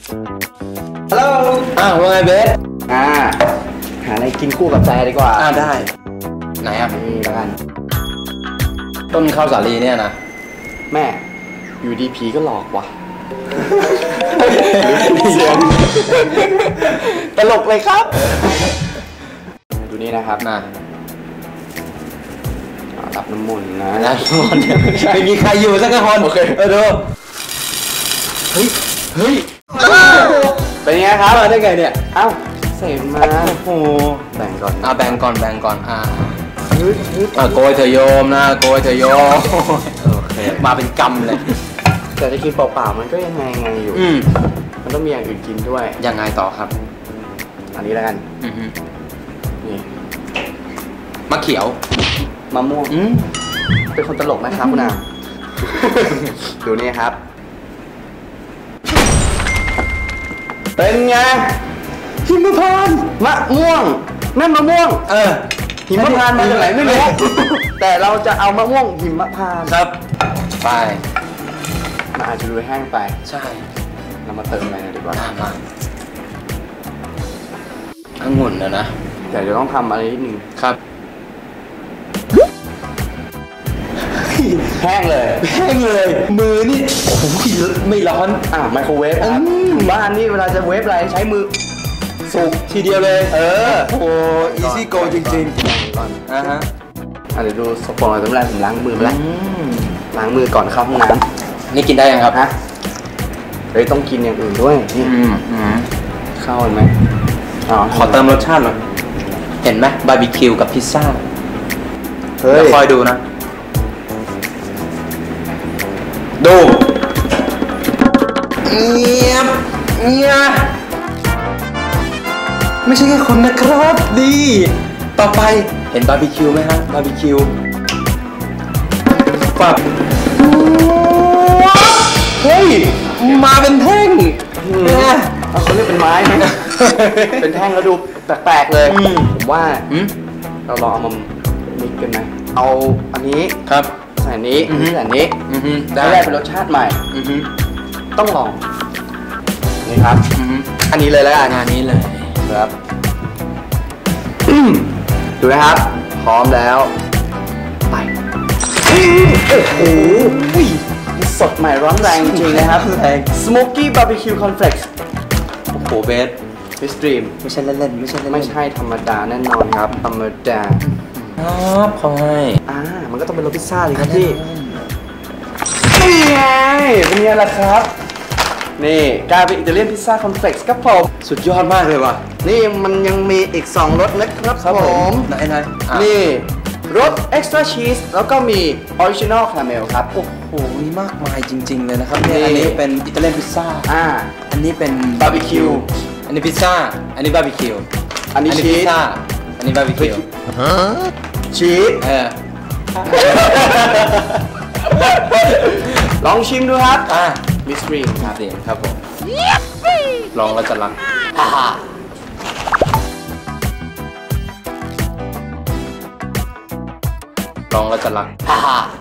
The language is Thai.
ฮัลโหลว่าไงเบสหาอะไรกินคู่กับแฟดีกว่าได้ไหนนี่แล้วกันต้นข้าวสาลีเนี่ยนะแม่อยู่ดีผีก็หลอกว่ะตลกเลยครับดูนี่นะครับรับน้ำมนต์นะรับน้ำมนต์ไม่มีใครอยู่สักคนโอเคดูเฮ้ยเป็นไงครับมาได้ไงเนี่ยเอ้าเสพมาโอ้โหแบ่งก่อนแบ่งก่อนโกยเถอะโยมนะโกยเถอะโยมโอเคมาเป็นกำเลยแต่จะกินเปล่าๆมันก็ยังไงอยู่มันต้องมีอย่างอื่นกินด้วยยังไงต่อครับอันนี้แล้วกันนี่มะเขียวมะม่วงเป็นคนตลกนะครับคุณอาดูนี่ครับเป็นไงหิมพานต์มะม่วงนั่นมะม่วงหิมพานต์มาจากไหนไม่รู้แต่เราจะเอามะม่วงหิมพานต์ครับไปมันอาจจะดูแห้งไปใช่เรามาเติมอะไรหน่อยดีกว่ามาองุ่นนะแต่เดี๋ยวต้องทำอะไรนิดนึงครับแห้งเลยมือนี่โอ้โหไม่ร้อนไมโครเวฟบ้านนี่เวลาจะเวฟอะไรใช้มือสุกทีเดียวเลยโอ้อีซี่โกจริงๆก่อนเดี๋ยวดูสปอนเซอร์ผมล้างมือไปแล้วล้างมือก่อนเข้าห้องน้ำนี่กินได้ยังครับเฮ้ยต้องกินอย่างอื่นด้วยนี่เข้าไหมขอเติมรสชาติหน่อยเห็นไหมบาร์บีคิวกับพิซซ่าเฮ้ยคอยดูนะดูเงียบไม่ใช่แค่คนนะครับดีต่อไปเห็นบาร์บีคิวไหมฮะบาร์บีคิวปับเฮ้ยมาเป็นแท่งเขาเรียกเป็นไม้ไหมเป็นแท่งแล้วดูแปลกๆเลยผมว่าเราลองเอามามิกกันนะเอาอันนี้ครับใส่นี้ใส่นี้ได้เป็นรสชาติใหม่ต้องลองนี่ครับอันนี้เลยแล้วกันงานนี้เลยครับดูนะครับพร้อมแล้วไปโอ้โหสดใหม่ร้อนแรงจริงนะครับ Smoky Barbecue Cornflakes โอ้โหเบสฟิสตรีมไม่ใช่เล่นๆไม่ใช่ธรรมดาแน่นอนครับธรรมดาครับขอให้มันก็ต้องเป็นรสพิซซ่าเลยครับพี่นี่ไงเป็นไงล่ะครับนี่กลายเป็นอิตาเลียนพิซซ่าคอนเฟล็กซ์ครับผมสุดยอดมากเลยว่ะนี่มันยังมีอีก2รสนะครับผมไหนนี่รสเอ็กซ์ตร้าชีสแล้วก็มีออริจินอลคาราเมลครับโอ้โหมีมากมายจริงๆเลยนะครับเนี่ยอันนี้เป็นอิตาเลียนพิซซ่าอันนี้เป็นบาร์บีคิวอันนี้พิซซ่าอันนี้บาร์บีคิวอันนี้ชีสอันนี้บาร์บีคิวชีสลองชิมดูครับมิสตรีมครับผมลองแล้วจะรักลองแล้วจะรัก